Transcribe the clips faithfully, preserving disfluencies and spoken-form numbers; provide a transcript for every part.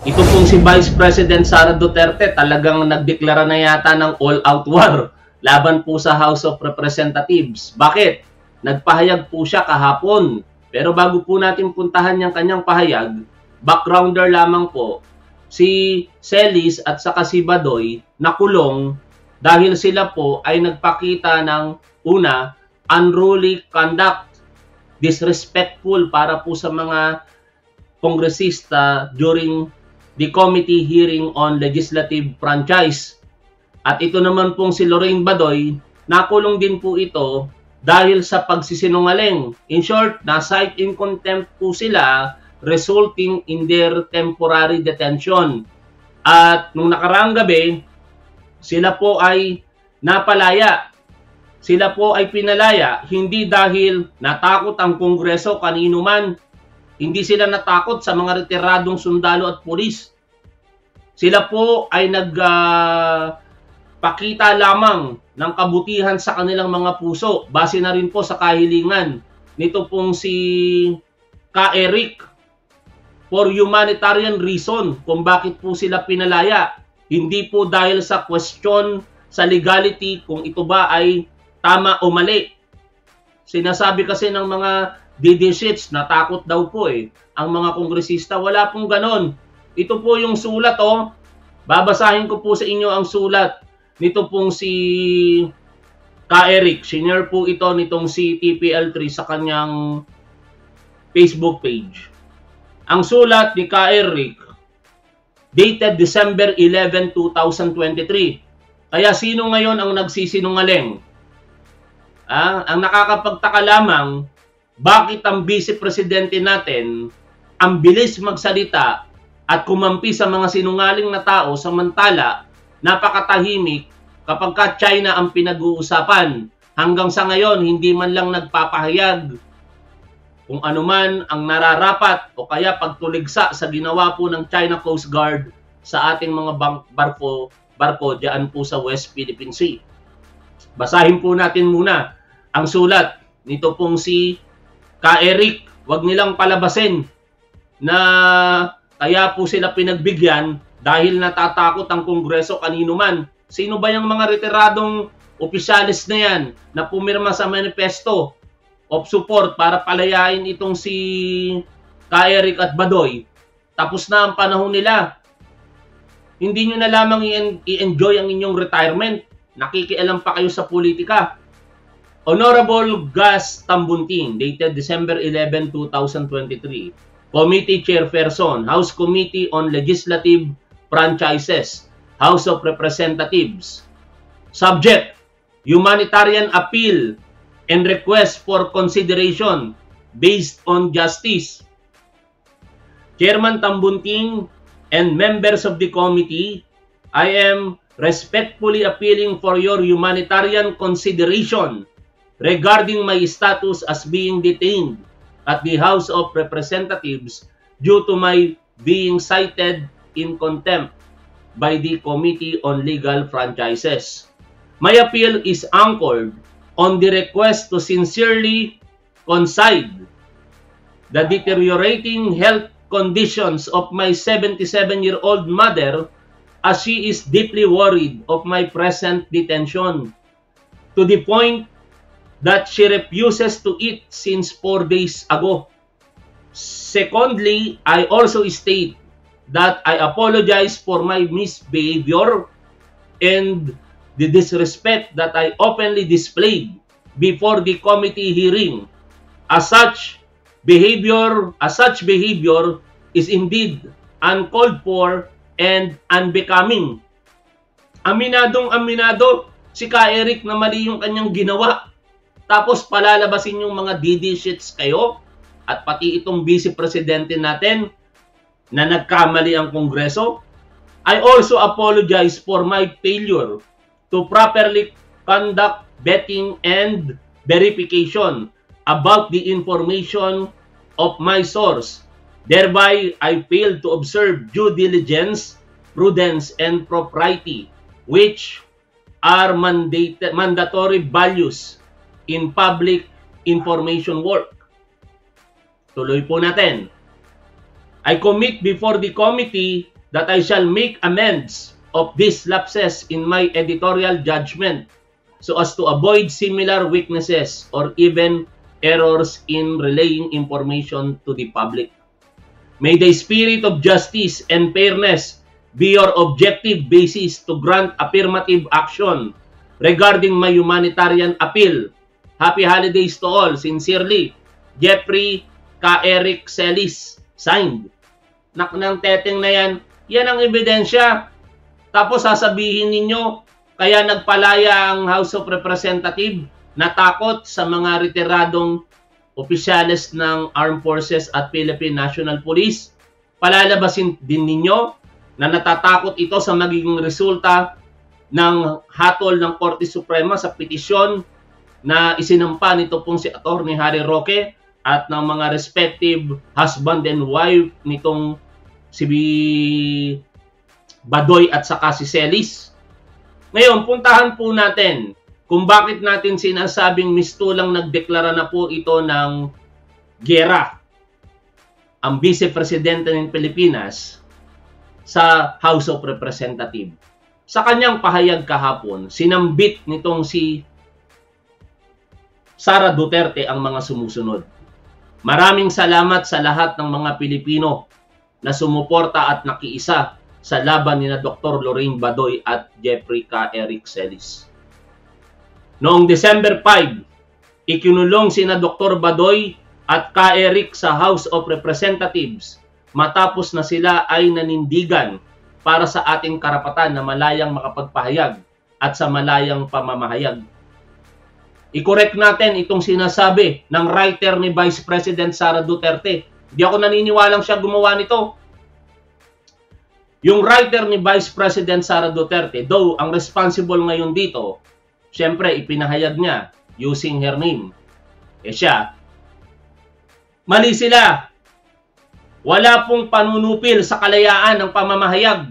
Ito pong si Vice President Sara Duterte talagang nagdeklara na yata ng all-out war laban po sa House of Representatives. Bakit? Nagpahayag po siya kahapon. Pero bago po natin puntahan yung kanyang pahayag, backgrounder lamang po, si Celis at saka si Badoy nakulong dahil sila po ay nagpakita ng una, unruly conduct, disrespectful para po sa mga kongresista during the committee hearing on legislative franchise. At ito naman pong si Lorraine Badoy, nakulong din po ito dahil sa pagsisinungaling. In short, na-cite in contempt po sila resulting in their temporary detention. At nung nakaraang gabi, sila po ay napalaya. Sila po ay pinalaya hindi dahil natakot ang Kongreso kanino man. Hindi sila natakot sa mga retiradong sundalo at pulis. Sila po ay nagpakita uh, lamang ng kabutihan sa kanilang mga puso. Base na rin po sa kahilingan nito pong si Ka Eric for humanitarian reason kung bakit po sila pinalaya. Hindi po dahil sa question sa legality kung ito ba ay tama o mali. Sinasabi kasi ng mga D D sheets, natakot daw po eh ang mga kongresista. Wala pong ganon. Ito po yung sulat oh. Babasahin ko po sa inyo ang sulat nito pong si Ka Eric. Senior po ito nitong si T P L three sa kanyang Facebook page. Ang sulat ni Ka Eric dated December eleventh, two thousand twenty-three. Kaya sino ngayon ang nagsisinungaling? Ah, ang nakakapagtaka lamang, bakit ang Vice Presidente natin ang bilis magsalita at kumampi sa mga sinungaling na tao samantala napakatahimik kapag ka China ang pinag-uusapan. Hanggang sa ngayon, hindi man lang nagpapahayag kung ano man ang nararapat o kaya pagtuligsa sa ginawa po ng China Coast Guard sa ating mga barko, barko dyan po sa West Philippine Sea. Basahin po natin muna ang sulat nito pong si Ka Eric. Wag nilang palabasin na kaya po sila pinagbigyan dahil natatakot ang Kongreso kanino man. Sino ba yung mga retiradong opisyalis na yan na pumirma sa manifesto of support para palayain itong si Ka Eric at Badoy? Tapos na ang panahon nila. Hindi nyo na lamang i-enjoy ang inyong retirement. Nakikialam pa kayo sa politika. Honorable Gus Tambunting, dated December eleventh, two thousand twenty-three, Committee Chairperson, House Committee on Legislative Franchises, House of Representatives. Subject, Humanitarian Appeal and Request for Consideration based on Justice. Chairman Tambunting and members of the committee, I am respectfully appealing for your humanitarian consideration regarding my status as being detained at the House of Representatives due to my being cited in contempt by the Committee on Legal Franchises. My appeal is anchored on the request to sincerely concede the deteriorating health conditions of my seventy-seven-year-old mother as she is deeply worried of my present detention to the point that she refuses to eat since four days ago. Secondly, I also state that I apologize for my misbehavior and the disrespect that I openly displayed before the committee hearing. As such behavior, as such behavior is indeed uncalled for and unbecoming. Aminadong aminado si Ka Eric na mali yung kanyang ginawa. Tapos palalabasin yung mga D D sheets kayo at pati itong Vice Presidente natin na nagkamali ang Kongreso. I also apologize for my failure to properly conduct vetting and verification about the information of my source. Thereby, I failed to observe due diligence, prudence, and propriety, which are mandate mandatory values in public information work. Tuloy po natin. I commit before the committee that I shall make amends of these lapses in my editorial judgment so as to avoid similar weaknesses or even errors in relaying information to the public. May the spirit of justice and fairness be your objective basis to grant affirmative action regarding my humanitarian appeal. Happy holidays to all. Sincerely, Jeffrey K. Eric Celis. Signed. Nak ng teteng na yan, yan ang ebidensya. Tapos sasabihin ninyo, kaya nagpalaya ang House of Representatives, natakot sa mga retiradong opisyales ng Armed Forces at Philippine National Police. Palalabasin din ninyo na natatakot ito sa magiging resulta ng hatol ng Korte Suprema sa petisyon na isinampa nito pong si Attorney Harry Roque at ng mga respective husband and wife nitong si Badoy at saka si Celis. Ngayon, puntahan po natin kung bakit natin sinasabing mistulang nagdeklara na po ito ng giyera ang Vice Presidente ng Pilipinas sa House of Representatives. Sa kanyang pahayag kahapon, sinambit nitong si Sara Duterte ang mga sumusunod. Maraming salamat sa lahat ng mga Pilipino na sumuporta at nakiisa sa laban ni na Doctor Lorraine Badoy at Jeffrey K. Eric Celis. Noong December five, ikinulong sina Doctor Badoy at K. Eric sa House of Representatives matapos na sila ay nanindigan para sa ating karapatan na malayang makapagpahayag at sa malayang pamamahayag. I-correct natin itong sinasabi ng writer ni Vice President Sara Duterte. Hindi ako naniniwalang siya gumawa nito. Yung writer ni Vice President Sara Duterte, though ang responsible ngayon dito, siyempre ipinahayag niya using her name. Eh siya, mali sila. Wala pong panunupil sa kalayaan ng pamamahayag.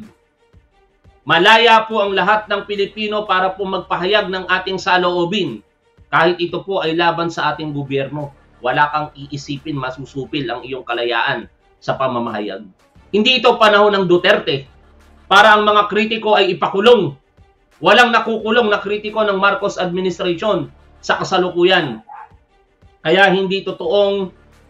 Malaya po ang lahat ng Pilipino para po magpahayag ng ating saloobin. Kahit ito po ay laban sa ating gobyerno. Wala kang iisipin masusupil ang iyong kalayaan sa pamamahayag. Hindi ito panahon ng Duterte para ang mga kritiko ay ipakulong. Walang nakukulong na kritiko ng Marcos administration sa kasalukuyan. Kaya hindi totoong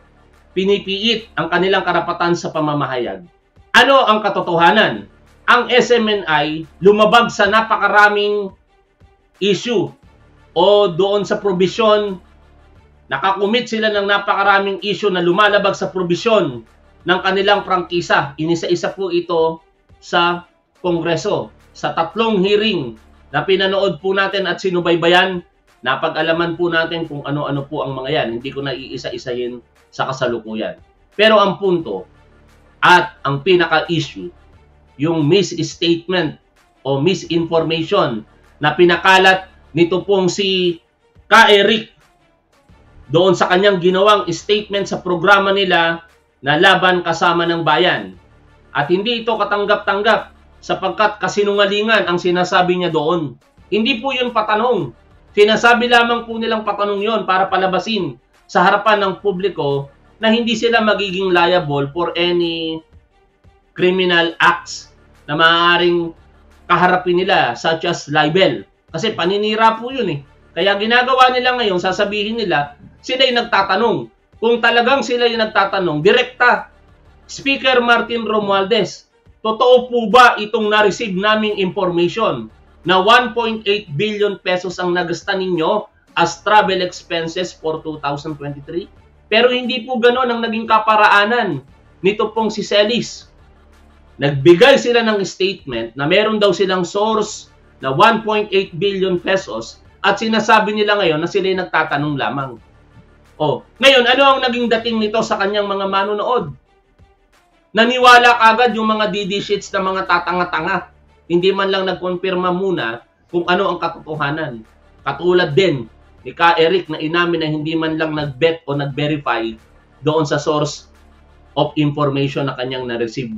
pinipiit ang kanilang karapatan sa pamamahayag. Ano ang katotohanan? Ang S M N I lumabag sa napakaraming issue o doon sa probisyon. Nakakumit sila ng napakaraming issue na lumalabag sa probisyon ng kanilang prangkisa. Inisa-isa po ito sa Kongreso. Sa tatlong hearing na pinanood po natin at sinubaybayan, napag-alaman po natin kung ano-ano po ang mga yan. Hindi ko na iisa-isahin sa kasalukuyan. Pero ang punto at ang pinaka-issue, yung misstatement o misinformation na pinakalat nito pong si K. Eric doon sa kanyang ginawang statement sa programa nila na Laban Kasama ng Bayan. At hindi ito katanggap-tanggap sapagkat kasinungalingan ang sinasabi niya doon. Hindi po yun patanong. Sinasabi lamang po nilang patanong yon para palabasin sa harapan ng publiko na hindi sila magiging liable for any criminal acts na maaaring kaharapin nila such as libel. Kasi paninira po yun eh. Kaya ginagawa nila ngayon, sasabihin nila, sila'y nagtatanong. Kung talagang sila'y nagtatanong, direkta. Speaker Martin Romualdez, totoo po ba itong na-receive naming information na one point eight billion pesos ang nagasta ninyo as travel expenses for two thousand twenty-three? Pero hindi po gano'n ang naging kaparaanan nito pong si Celis. Nagbigay sila ng statement na meron daw silang source na one point eight billion pesos at sinasabi nila ngayon na sila'y nagtatanong lamang. O, ngayon, ano ang naging dating nito sa kanyang mga manonood? Naniwala kagad yung mga D D sheets na mga tatanga-tanga. Hindi man lang nagkonfirma muna kung ano ang katotohanan. Katulad din ni K. Eric na inamin na hindi man lang nag-bet o nag-verify doon sa source of information na kanyang na-receive.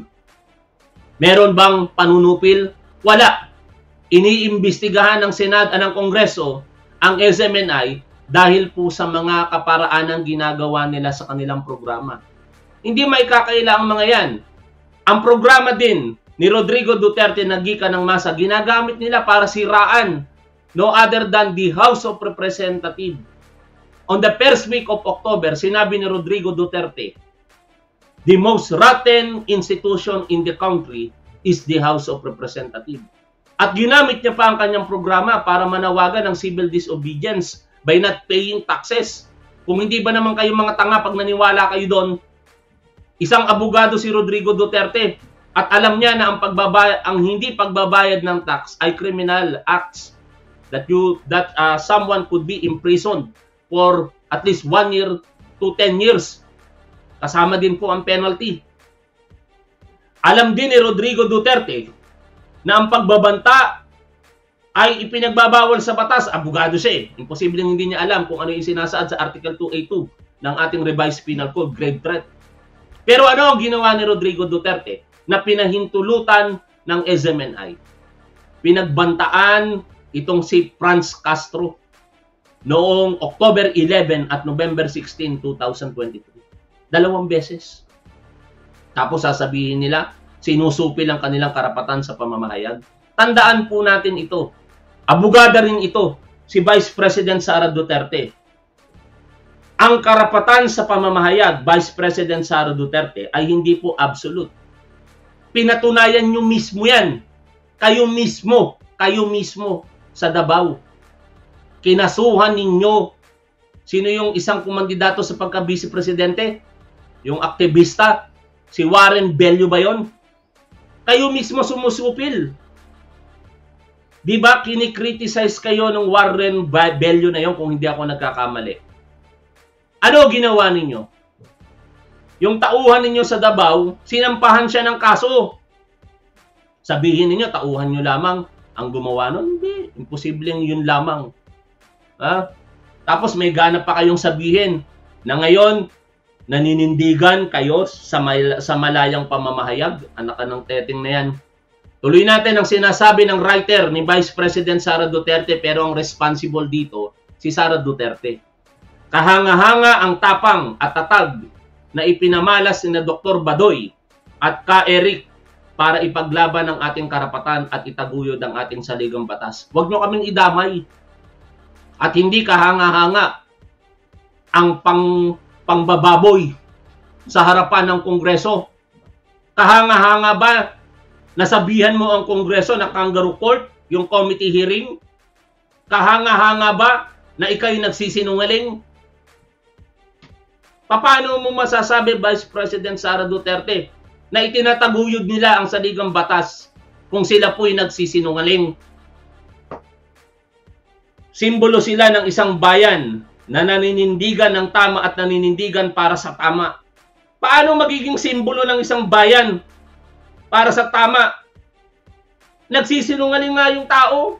Meron bang panunupil? Wala. Iniimbestigahan ng Senado at ng Kongreso ang S M N I dahil po sa mga kaparaanang ginagawa nila sa kanilang programa. Hindi may kakaila ang mga yan. Ang programa din ni Rodrigo Duterte na gikan ng masa, ginagamit nila para siraan no other than the House of Representatives. On the first week of October, sinabi ni Rodrigo Duterte, the most rotten institution in the country is the House of Representatives. At ginamit niya pa ang kanyang programa para manawagan ng civil disobedience by not paying taxes. Kung hindi ba naman kayo mga tanga pag naniwala kayo doon, isang abogado si Rodrigo Duterte at alam niya na ang pagbabayad, ang hindi pagbabayad ng tax ay criminal acts that you that uh, someone could be imprisoned for at least one year to ten years. Kasama din po ang penalty. Alam din ni Rodrigo Duterte na ang pagbabanta ay ipinagbabawal sa batas. Abogado siya eh. Imposibleng hindi niya alam kung ano yung sinasaad sa Article two A two ng ating Revised Penal Code, grave threat. Pero ano ang ginawa ni Rodrigo Duterte na pinahintulutan ng S M N I? Pinagbantaan itong si Franz Castro noong October eleven at November sixteen, two thousand twenty-three. Dalawang beses. Tapos sasabihin nila, sinusupil ang kanilang karapatan sa pamamahayag. Tandaan po natin ito. Abogada rin ito, si Vice President Sara Duterte. Ang karapatan sa pamamahayag, Vice President Sara Duterte, ay hindi po absolute. Pinatunayan nyo mismo yan. Kayo mismo, kayo mismo sa Davao. Kinasuhan ninyo. Sino yung isang kumandidato sa pagka-Vice Presidente? Yung aktivista? Si Warren Bello ba yun? Kayo mismo sumusupil. Di ba kinikriticize kayo ng Warren Bello na yun kung hindi ako nagkakamali? Ano ginawa ninyo? Yung tauhan ninyo sa Davao, sinampahan siya ng kaso. Sabihin ninyo, tauhan nyo lamang ang gumawa nun? Hindi. Imposibleng yun lamang. Ha? Tapos may gana pa kayong sabihin na ngayon, naninindigan kayo sa, mal sa malayang pamamahayag. Anak ka ng teteng na yan. Tuloy natin ang sinasabi ng writer ni Vice President Sara Duterte, pero ang responsible dito, si Sara Duterte. Kahanga-hanga ang tapang at tatag na ipinamalas ni na Doktor Badoy at Ka Eric para ipaglaban ang ating karapatan at itaguyod ang ating saligang batas. Huwag nyo kaming idamay. At hindi kahanga-hanga ang pang pangbababoy sa harapan ng Kongreso. Kahanga-hanga ba nasabihan mo ang Kongreso na kangaroo court, yung committee hearing? Kahanga-hanga ba na ikaw'y nagsisinungaling? Paano mo masasabi, Vice President Sara Duterte, na itinataguyod nila ang saligang batas kung sila po'y nagsisinungaling? Simbolo sila ng isang bayan na naninindigan ng tama at naninindigan para sa tama. Paano magiging simbolo ng isang bayan para sa tama? Nagsisinungaling nga yung tao.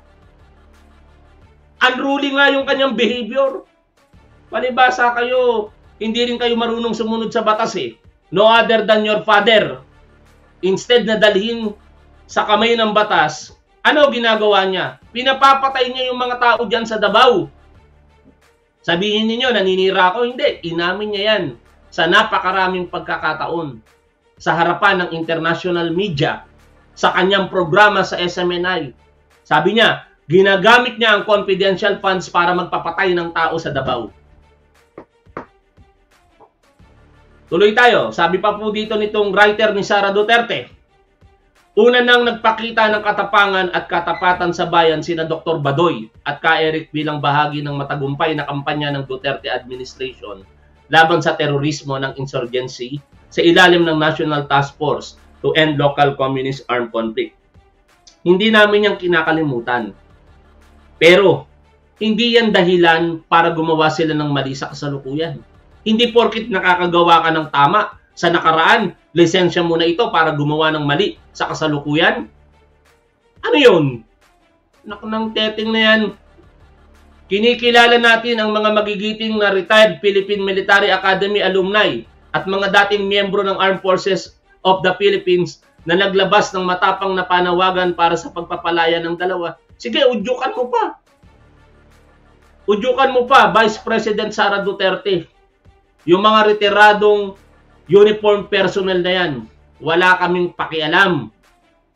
Unruly nga yung kanyang behavior. Palibasa kayo, hindi rin kayo marunong sumunod sa batas eh. No other than your father. Instead na dalhin sa kamay ng batas, ano ginagawa niya? Pinapapatay niya yung mga tao dyan sa Davao. Sabihin niyo naninira ako. Hindi. Inamin niya yan sa napakaraming pagkakataon sa harapan ng international media sa kanyang programa sa S M N I. Sabi niya, ginagamit niya ang confidential funds para magpapatay ng tao sa Davao. Tuloy tayo. Sabi pa po dito nitong writer ni Sara Duterte, una nang nagpakita ng katapangan at katapatan sa bayan sina Doktor Badoy at Ka Eric bilang bahagi ng matagumpay na kampanya ng Duterte administration laban sa terorismo ng insurgency sa ilalim ng National Task Force to End Local Communist Armed Conflict. Hindi namin yung kinakalimutan. Pero, hindi yan dahilan para gumawa sila ng mali sa kasalukuyan. Hindi porkit nakakagawa ka ng tama sa nakaraan, lisensya mo na ito para gumawa ng mali sa kasalukuyan. Ano yun? Nak ng teteng na yan. Kinikilala natin ang mga magigiting na retired Philippine Military Academy alumni at mga dating miyembro ng Armed Forces of the Philippines na naglabas ng matapang na panawagan para sa pagpapalaya ng dalawa. Sige, udyukan mo pa. Udyukan mo pa, Vice President Sara Duterte. Yung mga retiradong uniform personnel na yan, wala kaming pakialam.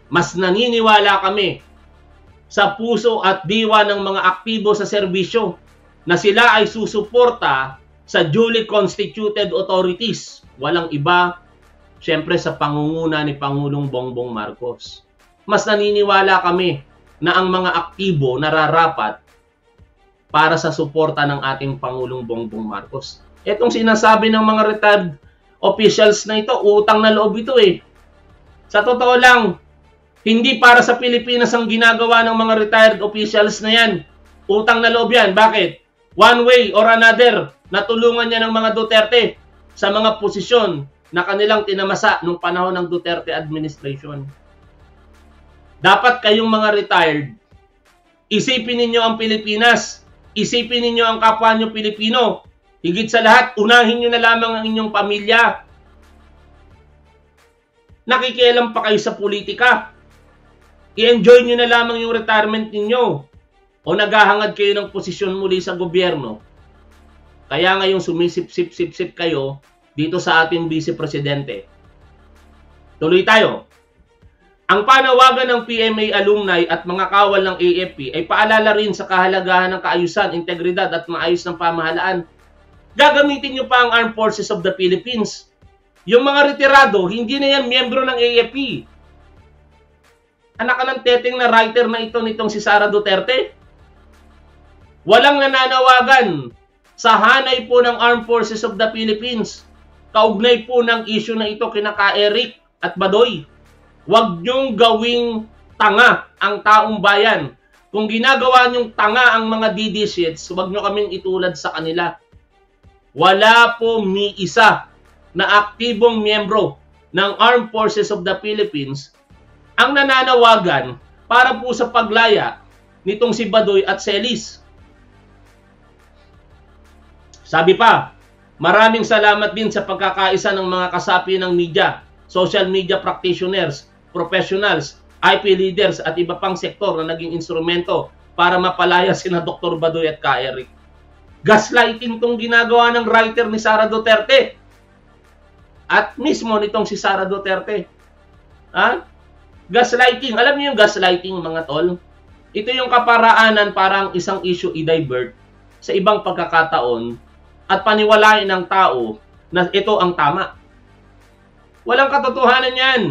Mas naniniwala kami sa puso at diwa ng mga aktibo sa serbisyo na sila ay susuporta sa duly constituted authorities. Walang iba, syempre sa pangunguna ni Pangulong Bongbong Marcos. Mas naniniwala kami na ang mga aktibo nararapat para sa suporta ng ating Pangulong Bongbong Marcos. Itong sinasabi ng mga retired officials na ito, utang na loob ito eh. Sa totoo lang, hindi para sa Pilipinas ang ginagawa ng mga retired officials na yan. Utang na loob yan. Bakit? One way or another, natulungan niya ng mga Duterte sa mga posisyon na kanilang tinamasa nung panahon ng Duterte administration. Dapat kayong mga retired, isipin ninyo ang Pilipinas, isipin ninyo ang kapwa nyo Pilipino. Higit sa lahat, unahin nyo na lamang ang inyong pamilya. Nakikialam pa kayo sa politika. I-enjoy nyo na lamang yung retirement ninyo. O naghahangad kayo ng posisyon muli sa gobyerno. Kaya ngayong sumisip-sip-sip-sip kayo dito sa ating Vice Presidente. Tuloy tayo. Ang panawagan ng P M A alumni at mga kawal ng A F P ay paalala rin sa kahalagahan ng kaayusan, integridad at maayos ng pamahalaan. Gagamitin nyo pa ang Armed Forces of the Philippines. Yung mga retirado, hindi na yan miyembro ng A F P. Anak ka ng teteng na writer na ito nitong si Sara Duterte. Walang nananawagan sa hanay po ng Armed Forces of the Philippines. Kaugnay po ng issue na ito kina Ka-Eric at Badoy. Huwag niyong gawing tanga ang taong bayan. Kung ginagawa niyong tanga ang mga D D shits, huwag niyo kaming itulad sa kanila. Wala po ni isa na aktibong miyembro ng Armed Forces of the Philippines ang nananawagan para po sa paglaya nitong si Badoy at Celis. Sabi pa, maraming salamat din sa pagkakaisa ng mga kasapi ng media, social media practitioners, professionals, I P leaders at iba pang sektor na naging instrumento para mapalaya sina Doktor Badoy at Ka-Eric. Gaslighting tong ginagawa ng writer ni Sara Duterte. At mismo nitong si Sara Duterte. Ha? Gaslighting. Alam niyo yung gaslighting, mga tol? Ito yung kaparaanan parang isang issue i-divert sa ibang pagkakataon at paniwalain ng tao na ito ang tama. Walang katotohanan yan.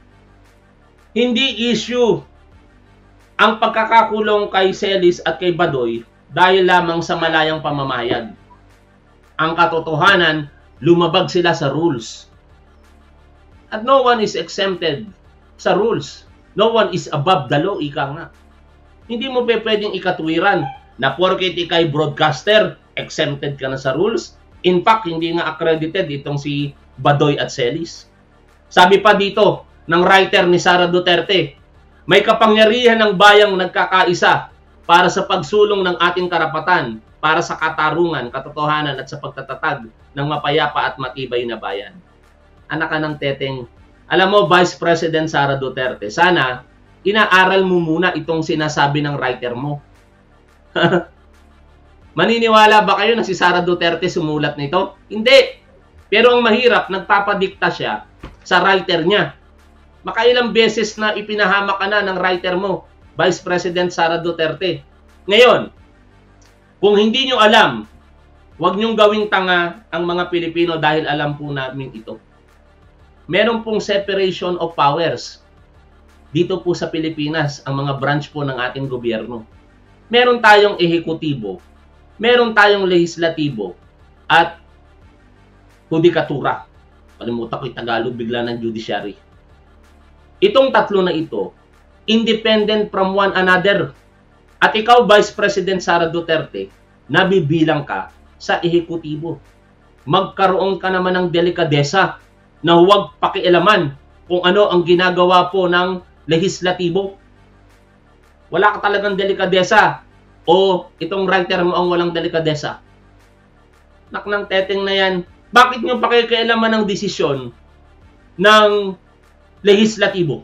Hindi issue ang pagkakakulong kay Celis at kay Badoy dahil lamang sa malayang pamamayag. Ang katotohanan, lumabag sila sa rules. At no one is exempted sa rules. No one is above the law, ika nga. Hindi mo pe pwedeng ikatwiran na porket ikay broadcaster, exempted ka na sa rules. In fact, hindi nga accredited itong si Badoy at Celis. Sabi pa dito ng writer ni Sara Duterte, may kapangyarihan ng bayang nagkakaisa para sa pagsulong ng ating karapatan, para sa katarungan, katotohanan at sa pagtatatag ng mapayapa at matibay na bayan. Anak ka ng teteng, alam mo, Vice President Sara Duterte, sana inaaral mo muna itong sinasabi ng writer mo. Maniniwala ba kayo na si Sara Duterte sumulat nito? Hindi. Pero ang mahirap, nagpapadikta siya sa writer niya. Makailang beses na ipinahamak ka na ng writer mo, Vice President Sara Duterte. Ngayon, kung hindi nyo alam, huwag nyong gawing tanga ang mga Pilipino dahil alam po namin ito. Meron pong separation of powers dito po sa Pilipinas, ang mga branch po ng ating gobyerno. Meron tayong ehekutibo, meron tayong lehislatibo, at judikatura. Kalimutan ko yung Tagalog bigla ng judiciary. Itong tatlo na ito, independent from one another. At ikaw, Vice President Sara Duterte, nabibilang ka sa ehekutibo. Magkaroon ka naman ng delikadesa na huwag pakialaman kung ano ang ginagawa po ng lehislatibo. Wala ka talagang delikadesa o itong writer mo ang walang delikadesa. Nak ng teteng na yan, bakit nyo pakikialaman ng desisyon ng lehislatibo?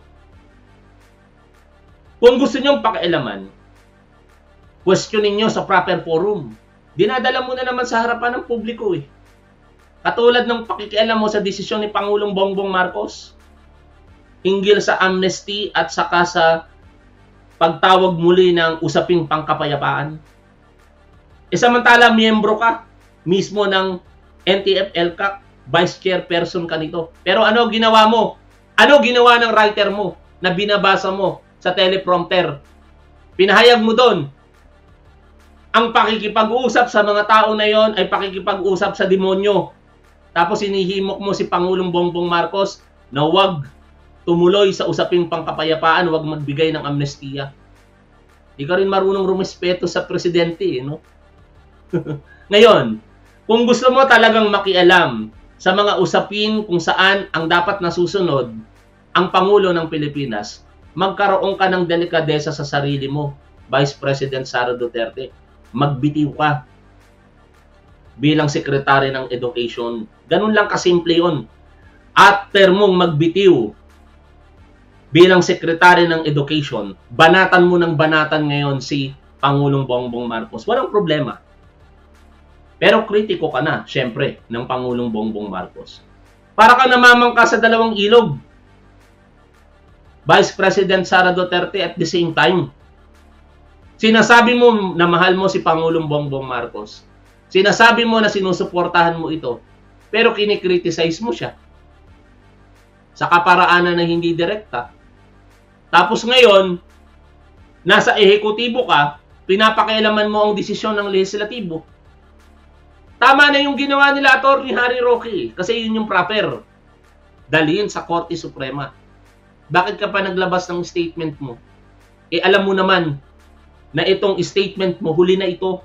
Kung gusto nyo pakialaman, questionin nyo sa proper forum. Dinadala mo na naman sa harapan ng publiko eh. Katulad ng pakikialam mo sa desisyon ni Pangulong Bongbong Marcos. hinggil sa amnesty at saka sa pagtawag muli ng usaping pangkapayapaan. E samantala, miyembro ka mismo ng N T F L C A C, vice chairperson ka nito. Pero ano ginawa mo? Ano ginawa ng writer mo na binabasa mo sa teleprompter? Pinahayag mo doon, ang pakikipag-uusap sa mga tao na yon ay pakikipag-usap sa demonyo. Tapos inihimok mo si Pangulong Bongbong Marcos na huwag tumuloy sa usaping pangkapayapaan, huwag magbigay ng amnestiya. Di ka rin marunong rumespeto sa presidente, eh, no? Ngayon, kung gusto mo talagang makialam sa mga usapin kung saan ang dapat nasusunod ang Pangulo ng Pilipinas, magkaroon ka ng delikadesa sa sarili mo, Vice President Sara Duterte. Magbitiw ka bilang Secretary ng Education. Ganun lang kasimple yun. After mong magbitiw bilang Secretary ng Education, banatan mo ng banatan ngayon si Pangulong Bongbong Marcos. Walang problema. Pero kritiko ka na, syempre, ng Pangulong Bongbong Marcos. Para ka namamangka sa dalawang ilog. Vice President Sara Duterte at the same time. Sinasabi mo na mahal mo si Pangulong Bongbong Marcos. Sinasabi mo na sinusuportahan mo ito. Pero kinikriticize mo siya. Sa kaparaanan na hindi direkta. Tapos ngayon, nasa ehekutibo ka, pinapakialaman mo ang desisyon ng lehislatibo. Tama na yung ginawa nila Attorney Harry Roque, kasi yun yung proper. Dalhin sa Korte Suprema. Bakit ka pa naglabas ng statement mo? Eh alam mo naman na itong statement mo, huli na ito.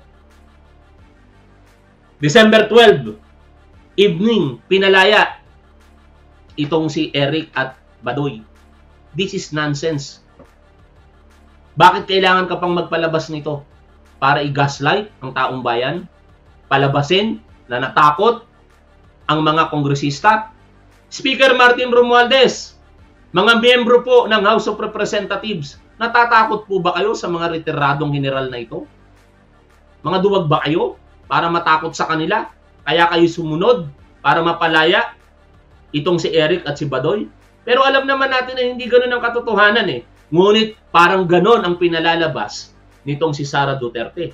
December twelfth, evening, pinalaya itong si Eric at Badoy. This is nonsense. Bakit kailangan ka pang magpalabas nito? Para i-gaslight ang taong bayan? Palabasin na natakot ang mga kongresista? Speaker Martin Romualdez, mga miyembro po ng House of Representatives, natatakot po ba kayo sa mga retiradong general na ito? Mga duwag ba kayo para matakot sa kanila? Kaya kayo sumunod para mapalaya itong si Eric at si Badoy? Pero alam naman natin na hindi ganoon ang katotohanan eh. Ngunit parang ganoon ang pinalalabas nitong si Sara Duterte.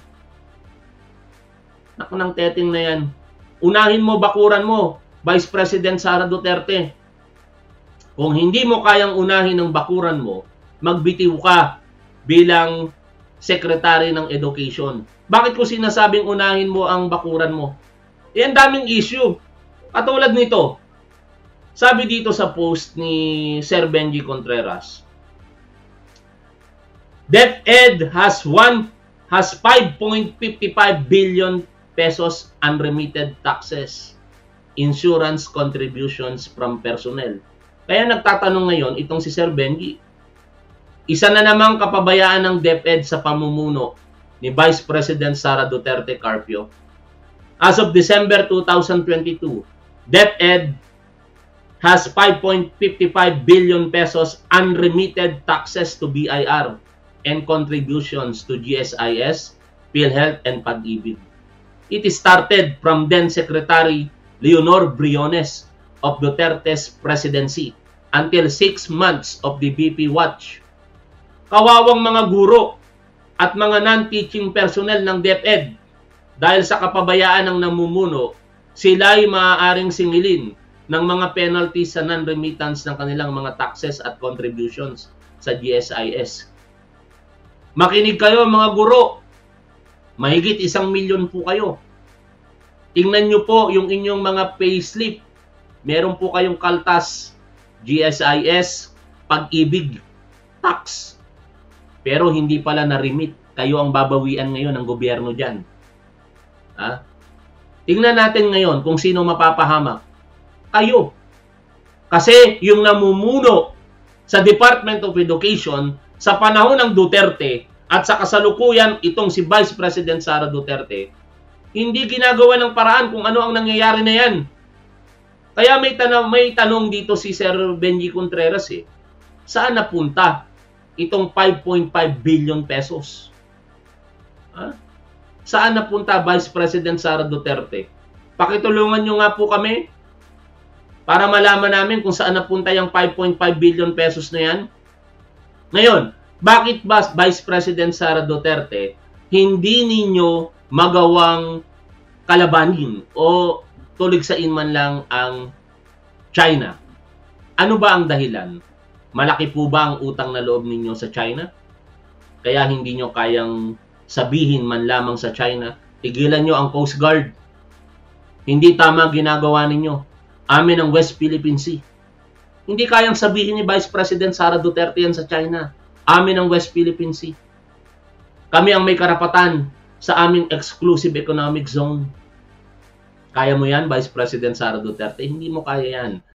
Naku ng teteng na yan. Unahin mo, bakuran mo, Vice President Sara Duterte. Kung hindi mo kayang unahin ang bakuran mo, magbitiw ka bilang Secretary ng Education. Bakit ko sinasabing unahin mo ang bakuran mo? E ang daming issue. Katulad nito, sabi dito sa post ni Sir Benji Contreras, DepEd has one has five point five five billion pesos unremitted taxes, insurance contributions from personnel. Kaya nagtatanong ngayon itong si Sir Benji, isa na namang kapabayaan ng DepEd sa pamumuno ni Vice President Sara Duterte Carpio. As of December two thousand twenty-two, DepEd has five point five five billion pesos unremitted taxes to B I R and contributions to G S I S, PhilHealth, and Pag-ibig. It started from then Secretary Leonor Briones of Duterte's presidency until six months of the B P Watch. Kawawang mga guro at mga non-teaching personnel ng DepEd dahil sa kapabayaan ng namumuno, sila ay maaaring singilin ng mga penalties sa non-remittance ng kanilang mga taxes at contributions sa G S I S. Makinig kayo mga guro, mahigit isang milyon po kayo. Tingnan nyo po yung inyong mga payslip. Meron po kayong kaltas, G S I S, Pag-ibig, tax. Pero hindi pala na-remit. Kayo ang babawian ngayon ng gobyerno dyan. Ha? Tingnan natin ngayon kung sino mapapahamak. Kayo. Kasi yung namumuno sa Department of Education sa panahon ng Duterte at sa kasalukuyan itong si Vice President Sara Duterte, hindi ginagawa ng paraan kung ano ang nangyayari na yan. Kaya may tanong, may tanong dito si Sir Benji Contreras eh. Saan napunta itong five point five billion pesos? Ha? Saan napunta Vice President Sara Duterte? Pakitulungan nyo nga po kami. para malaman namin kung saan napunta yung five point five billion pesos na yan. Ngayon, bakit ba Vice President Sara Duterte hindi ninyo magawang kalabanin o tuligsain man lang ang China? Ano ba ang dahilan? Malaki po ba ang utang na loob ninyo sa China? Kaya hindi nyo kayang sabihin man lamang sa China, tigilan nyo ang Coast Guard. Hindi tama ginagawa ninyo. Amin ang West Philippine Sea. Hindi kayang sabihin ni Vice President Sara Duterte yan sa China. Amin ang West Philippine Sea. Kami ang may karapatan sa aming exclusive economic zone. Kaya mo yan, Vice President Sara Duterte? Hindi mo kaya yan.